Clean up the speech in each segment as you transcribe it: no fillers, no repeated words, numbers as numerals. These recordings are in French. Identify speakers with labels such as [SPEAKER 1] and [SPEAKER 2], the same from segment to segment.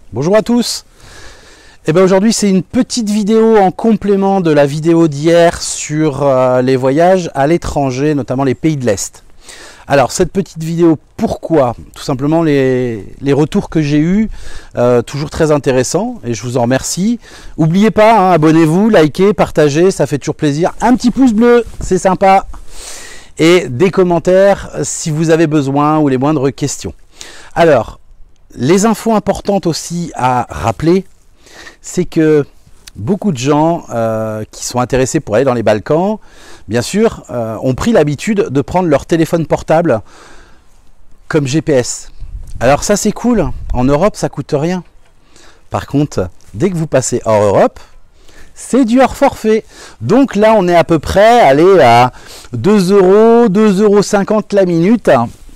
[SPEAKER 1] Bonjour à tous. Eh bien aujourd'hui c'est une petite vidéo en complément de la vidéo d'hier sur les voyages à l'étranger, notamment les pays de l'Est. Alors cette petite vidéo, pourquoi? Tout simplement les retours que j'ai eus, toujours très intéressants et je vous en remercie. N'oubliez pas, hein, abonnez-vous, likez, partagez, ça fait toujours plaisir. Un petit pouce bleu, c'est sympa. Et des commentaires si vous avez besoin ou les moindres questions. Alors, les infos importantes aussi à rappeler, c'est que beaucoup de gens qui sont intéressés pour aller dans les Balkans, bien sûr, ont pris l'habitude de prendre leur téléphone portable comme GPS. Alors ça c'est cool, en Europe ça coûte rien. Par contre, dès que vous passez hors Europe, c'est du hors forfait. Donc là on est à peu près allé à 2 €, 2,50 € la minute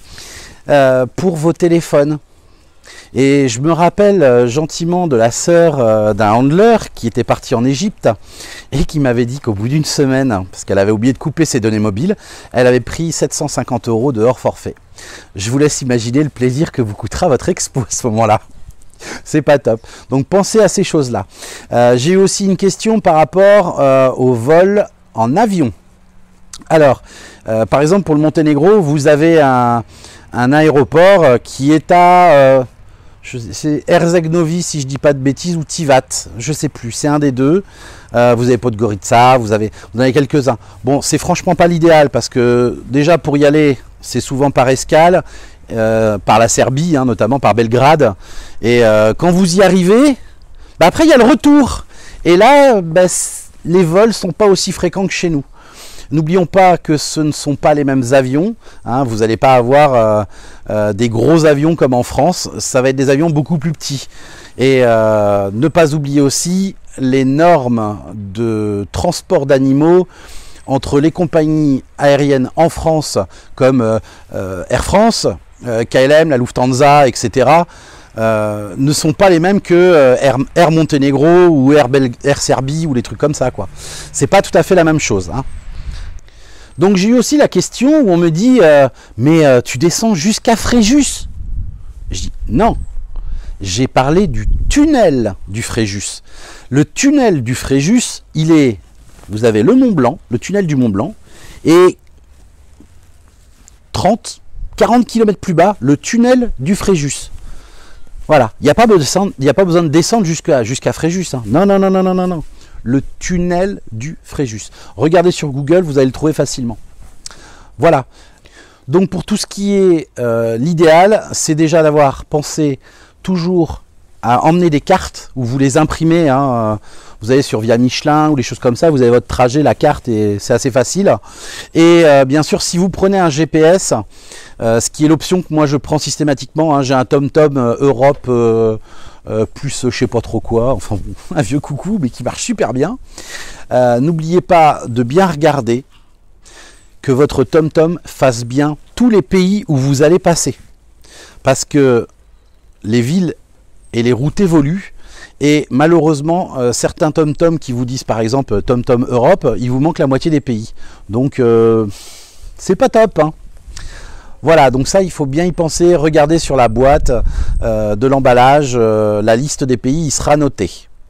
[SPEAKER 1] pour vos téléphones. Et je me rappelle gentiment de la sœur d'un handler qui était parti en Égypte et qui m'avait dit qu'au bout d'une semaine, parce qu'elle avait oublié de couper ses données mobiles, elle avait pris 750 € de hors forfait. Je vous laisse imaginer le plaisir que vous coûtera votre expo à ce moment-là. C'est pas top. Donc pensez à ces choses-là. J'ai eu aussi une question par rapport au vol en avion. Alors, par exemple pour le Monténégro, vous avez un aéroport qui est à... c'est Erzegnovi si je dis pas de bêtises, ou Tivat, je sais plus, c'est un des deux. Vous avez Podgorica, vous en avez quelques-uns. Bon, c'est franchement pas l'idéal parce que déjà pour y aller, c'est souvent par escale, par la Serbie, hein, notamment par Belgrade. Et quand vous y arrivez, bah après il y a le retour. Et là, bah, les vols sont pas aussi fréquents que chez nous. N'oublions pas que ce ne sont pas les mêmes avions, hein, vous n'allez pas avoir des gros avions comme en France, ça va être des avions beaucoup plus petits. Et ne pas oublier aussi les normes de transport d'animaux entre les compagnies aériennes en France comme Air France, KLM, la Lufthansa, etc. Ne sont pas les mêmes que Air Monténégro ou Air Serbie ou les trucs comme ça, quoi. C'est pas tout à fait la même chose, hein. Donc j'ai eu aussi la question où on me dit mais tu descends jusqu'à Fréjus? Je dis non, j'ai parlé du tunnel du Fréjus. Le tunnel du Fréjus, vous avez le Mont Blanc, le tunnel du Mont Blanc, et 40 km plus bas, le tunnel du Fréjus. Voilà, il n'y a pas besoin de descendre jusqu'à Fréjus, hein. Non, non, non, non, non, non, non. Le tunnel du Fréjus. Regardez sur Google, vous allez le trouver facilement. Voilà. Donc pour tout ce qui est l'idéal, c'est déjà d'avoir pensé toujours à emmener des cartes où vous les imprimez, hein, vous allez sur Via Michelin ou les choses comme ça, vous avez votre trajet, la carte, et c'est assez facile. Et bien sûr, si vous prenez un GPS, ce qui est l'option que moi je prends systématiquement, hein, j'ai un TomTom Europe plus je sais pas trop quoi, enfin un vieux coucou mais qui marche super bien. N'oubliez pas de bien regarder que votre TomTom fasse bien tous les pays où vous allez passer, parce que les villes et les routes évoluent et malheureusement certains TomTom qui vous disent par exemple TomTom Europe, il vous manque la moitié des pays, donc c'est pas top, hein. Voilà, donc ça, il faut bien y penser. Regardez sur la boîte de l'emballage, la liste des pays, il sera noté.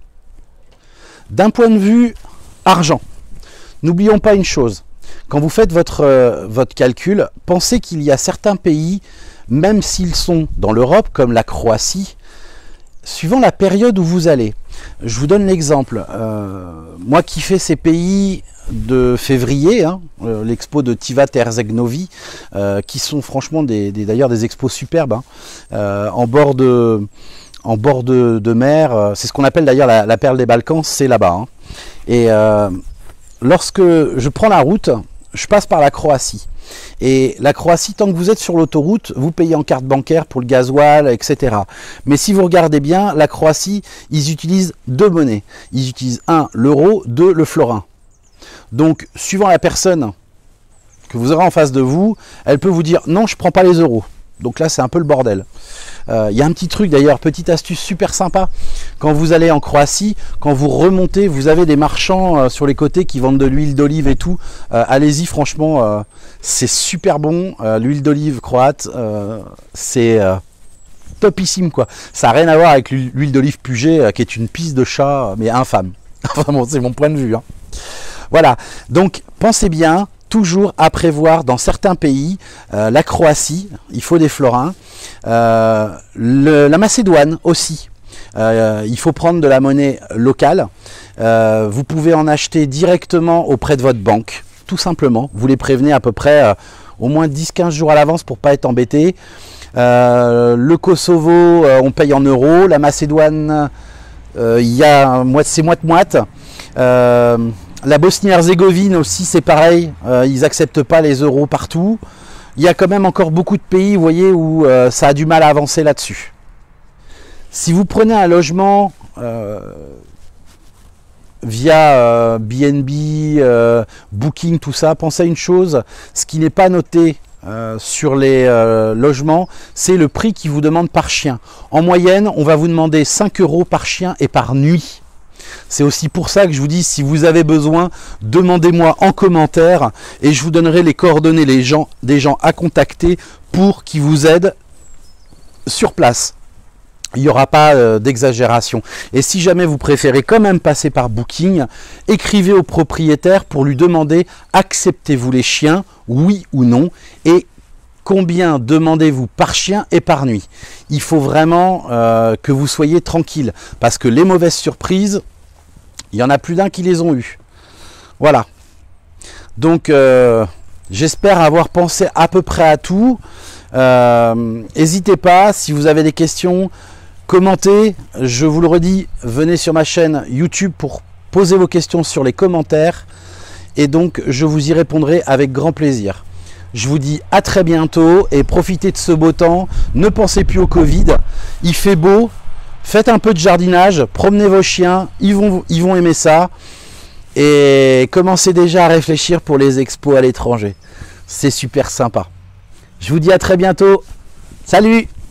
[SPEAKER 1] D'un point de vue argent, n'oublions pas une chose. Quand vous faites votre calcul, pensez qu'il y a certains pays, même s'ils sont dans l'Europe, comme la Croatie, suivant la période où vous allez. Je vous donne l'exemple. Moi qui fais ces pays de février, hein, l'expo de Tivat Erzegnovi, qui sont franchement d'ailleurs des expos superbes, hein, en bord de mer. C'est ce qu'on appelle d'ailleurs la perle des Balkans, c'est là-bas, hein. Et lorsque je prends la route, je passe par la Croatie. Et la Croatie, tant que vous êtes sur l'autoroute, vous payez en carte bancaire pour le gasoil, etc. Mais si vous regardez bien, la Croatie, ils utilisent deux monnaies. Ils utilisent l'euro, le florin. Donc, suivant la personne que vous aurez en face de vous, elle peut vous dire non, je ne prends pas les euros. Donc là, c'est un peu le bordel. Il y a un petit truc d'ailleurs, petite astuce super sympa. Quand vous allez en Croatie, quand vous remontez, vous avez des marchands sur les côtés qui vendent de l'huile d'olive et tout. Allez-y, franchement, c'est super bon. L'huile d'olive croate, c'est topissime quoi. Ça n'a rien à voir avec l'huile d'olive Puget qui est une pisse de chat mais infâme. Enfin bon, c'est mon point de vue. Hein. Voilà, donc pensez bien toujours à prévoir dans certains pays, la Croatie, il faut des florins, la Macédoine aussi. Il faut prendre de la monnaie locale. Vous pouvez en acheter directement auprès de votre banque, tout simplement. Vous les prévenez à peu près au moins 10-15 jours à l'avance pour ne pas être embêté. Le Kosovo, on paye en euros. La Macédoine, c'est moite-moite. La Bosnie-Herzégovine aussi, c'est pareil. Ils n'acceptent pas les euros partout. Il y a quand même encore beaucoup de pays, vous voyez, où ça a du mal à avancer là-dessus. Si vous prenez un logement via BNB, Booking, tout ça, pensez à une chose, ce qui n'est pas noté sur les logements, c'est le prix qu'ils vous demandent par chien. En moyenne, on va vous demander 5 € par chien et par nuit. C'est aussi pour ça que je vous dis, si vous avez besoin, demandez-moi en commentaire et je vous donnerai les coordonnées des gens à contacter pour qu'ils vous aident sur place. Il n'y aura pas d'exagération. Et si jamais vous préférez quand même passer par Booking, écrivez au propriétaire pour lui demander acceptez-vous les chiens, oui ou non, et combien demandez-vous par chien et par nuit. Il faut vraiment que vous soyez tranquille, parce que les mauvaises surprises, il y en a plus d'un qui les ont eues. Voilà. Donc, j'espère avoir pensé à peu près à tout. N'hésitez pas, si vous avez des questions, commentez. Je vous le redis, venez sur ma chaîne YouTube pour poser vos questions sur les commentaires. Et donc, je vous y répondrai avec grand plaisir. Je vous dis à très bientôt et profitez de ce beau temps. Ne pensez plus au Covid. Il fait beau. Faites un peu de jardinage. Promenez vos chiens. Ils vont aimer ça. Et commencez déjà à réfléchir pour les expos à l'étranger. C'est super sympa. Je vous dis à très bientôt. Salut!